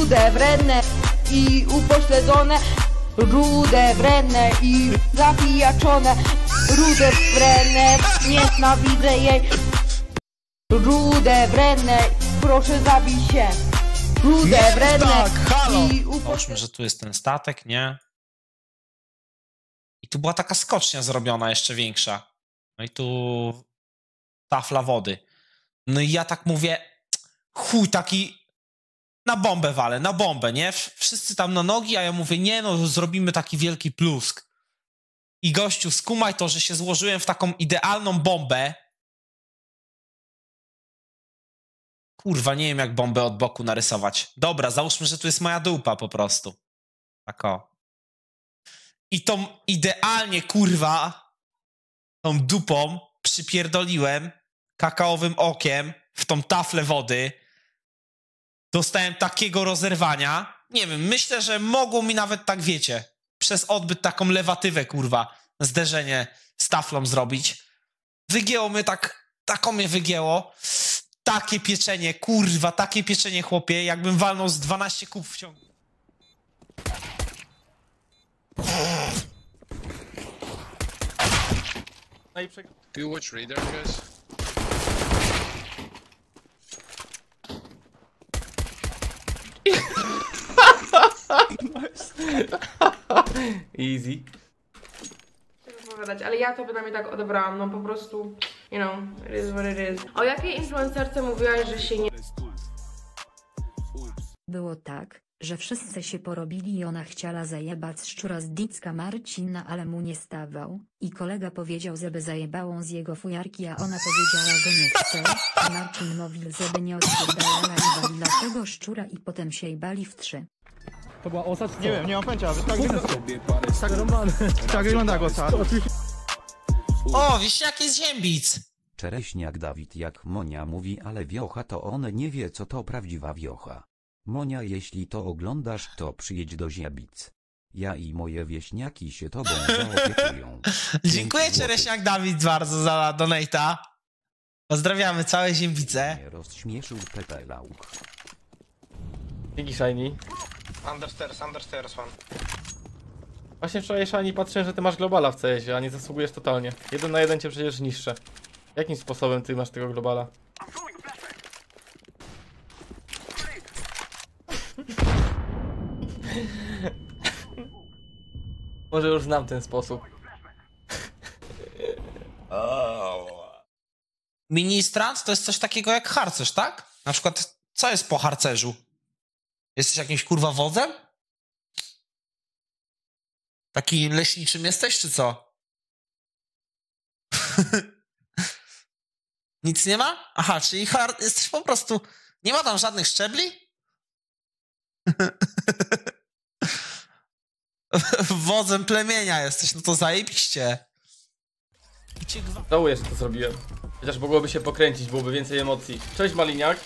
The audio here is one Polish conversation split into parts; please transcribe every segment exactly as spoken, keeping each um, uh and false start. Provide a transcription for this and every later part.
rude, wredne i upośledzone, rude, wredne i zapijaczone, rude, wredne, nienawidzę jej, rude, wredne, proszę zabij się, rude, wredne tak, halo. i upośledzone. Zobaczmy, że tu jest ten statek, nie? I tu była taka skocznia zrobiona, jeszcze większa. No i tu tafla wody. No i ja tak mówię, chuj, taki na bombę walę, na bombę, nie? Wszyscy tam na nogi, a ja mówię, nie no, zrobimy taki wielki plusk. I gościu, skumaj to, że się złożyłem w taką idealną bombę. Kurwa, nie wiem jak bombę od boku narysować. Dobra, załóżmy, że tu jest moja dupa po prostu. Tak o. I tą idealnie, kurwa, tą dupą przypierdoliłem kakaowym okiem w tą taflę wody. Dostałem takiego rozerwania. Nie wiem, myślę, że mogło mi nawet tak, wiecie, przez odbyt taką lewatywę, kurwa, zderzenie z taflą zrobić. Wygięło mnie tak, taką mnie wygięło. Takie pieczenie, kurwa, takie pieczenie, chłopie, jakbym walnął z dwanaście kub w ciągu. No i przeg... Do you watch Radar, guys? Easy. Opowiadać, ale ja to bynajmniej tak odebrałam, no po prostu, you know, it is what it is. O jakiej influencerce mówiłaś, że się nie... Było tak, że wszyscy się porobili i ona chciała zajebać szczura z Dicka Marcina, ale mu nie stawał. I kolega powiedział, żeby zajebałą z jego fujarki, a ona powiedziała, że nie chce. A Marcin mówił, żeby nie odpierdalała i walila tego szczura i potem się jebali w trzy. To była osa czy co? Nie wiem, nie mam pojęcia, ale tak wygląda. Tak wygląda. tak wygląda jak osa. O, wieśniaki z Ziębic. Czereśniak Dawid, jak Monia mówi, ale wiocha to on nie wie, co to prawdziwa wiocha. Monia, jeśli to oglądasz, to przyjedź do Ziębic. Ja i moje wieśniaki się tobą zaopiekują. Dziękuję Czereśniak Dawid bardzo za donate'a. Pozdrawiamy całe Ziębice. Nie rozśmieszył Pepe Lauk. Dzięki Shiny. Understairs, understairs one. Właśnie wczoraj Shiny patrzyłem, że ty masz globala w C S-ie, a nie zasługujesz totalnie. Jeden na jeden cię przecież niszczę. Jakim sposobem ty masz tego globala? Może już znam ten sposób. Ministrant to jest coś takiego jak harcerz, tak? Na przykład, co jest po harcerzu? Jesteś jakimś kurwa wodzem? Taki leśniczym jesteś, czy co? Nic nie ma? Aha, czyli har- jesteś po prostu... Nie ma tam żadnych szczebli? Wodzem plemienia jesteś, no to zajebiście. Żałuję, że to zrobiłem. Chociaż mogłoby się pokręcić, byłoby więcej emocji. Cześć Maliniak.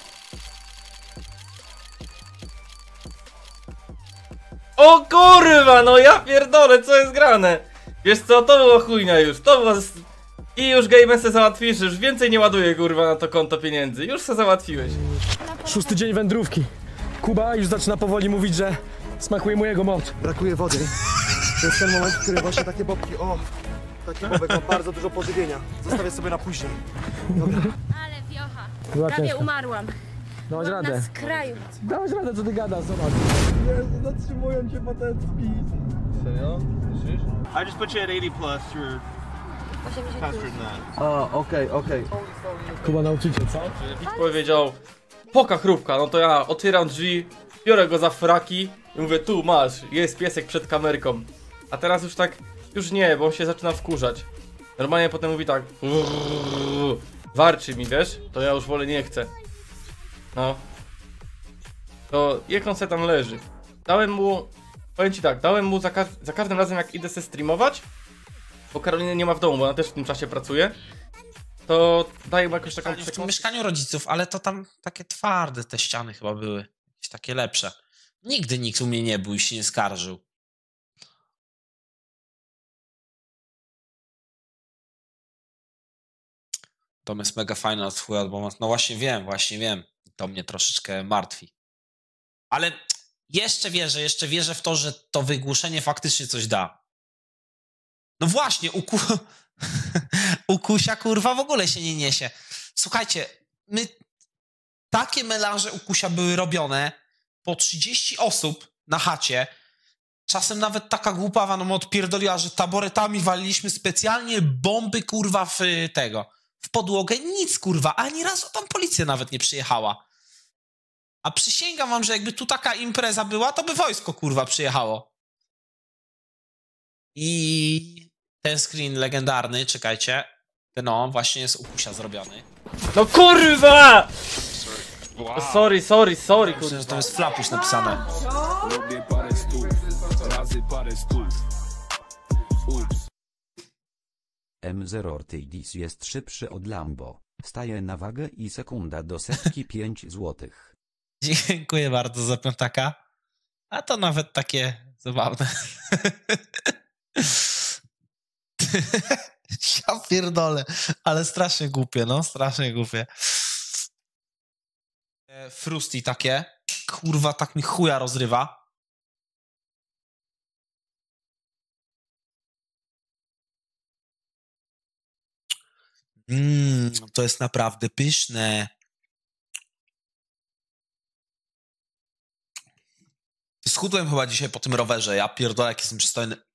O kurwa, no ja pierdolę, co jest grane? Wiesz co, to było chujnia już, to było... Z... I już Game se załatwisz, już więcej nie ładuję kurwa na to konto pieniędzy. Już se załatwiłeś. Szósty dzień wędrówki. Kuba już zaczyna powoli mówić, że smakuje mu jego moc. Brakuje wody. To jest ten moment, w którym właśnie takie bobki, o, taki bobek ma bardzo dużo pożywienia. Zostawię sobie na później. Dobra. Ale wiocha. Była Prawie ciężka. umarłam. Dałaś Byłam radę. na skraju. Dałaś radę, co ty gadasz, zobacz. Jezu, zatrzymują cię patecki. Serio? Myślisz? I just put you at eighty plus, you're faster than that. A, okej, okej. Kuba nauczyciel, co? Widz powiedział, poka chrupka, no to ja otwieram drzwi, biorę go za fraki i mówię, tu masz, jest piesek przed kamerką. A teraz już tak, już nie, bo on się zaczyna wkurzać. Normalnie potem mówi tak, warczy mi, wiesz, to ja już wolę nie chcę. No. To jak on se tam leży? Dałem mu, powiem ci tak, dałem mu za, ka za każdym razem jak idę se streamować, bo Karoliny nie ma w domu, bo ona też w tym czasie pracuje, to daję mu jakąś taką... W tym mieszkaniu rodziców, ale to tam takie twarde te ściany chyba były. Jakieś takie lepsze. Nigdy nikt u mnie nie był i się nie skarżył. To jest mega fajne od twój album. No właśnie wiem, właśnie wiem. To mnie troszeczkę martwi. Ale Jeszcze wierzę, jeszcze wierzę w to, że to wygłuszenie faktycznie coś da. No właśnie, u, ku... u Kusia kurwa w ogóle się nie niesie. Słuchajcie, my... Takie melanże u Kusia były robione po trzydzieści osób na chacie. Czasem nawet taka głupawa nam odpierdoliła, że taboretami waliliśmy specjalnie bomby kurwa w tego, w podłogę. Nic kurwa, ani razu tam policja nawet nie przyjechała. A przysięgam wam, że jakby tu taka impreza była, to by wojsko kurwa przyjechało. I ten screen legendarny, czekajcie, ten on właśnie jest u Kusia zrobiony. No kurwa! Sorry, sorry, sorry, kurwa. Myślę, że to jest Flapuś napisane. M zero Ortiz jest szybszy od Lambo. Staje na wagę i sekunda do setki pięć złotych. Dziękuję bardzo za piątaka. A to nawet takie zabawne. Ja pierdolę, ale strasznie głupie, no, strasznie głupie. Frusty takie. Kurwa, tak mi chuja rozrywa. Mmm, to jest naprawdę pyszne. Schudłem chyba dzisiaj po tym rowerze. Ja pierdolę, jak jestem przystojny.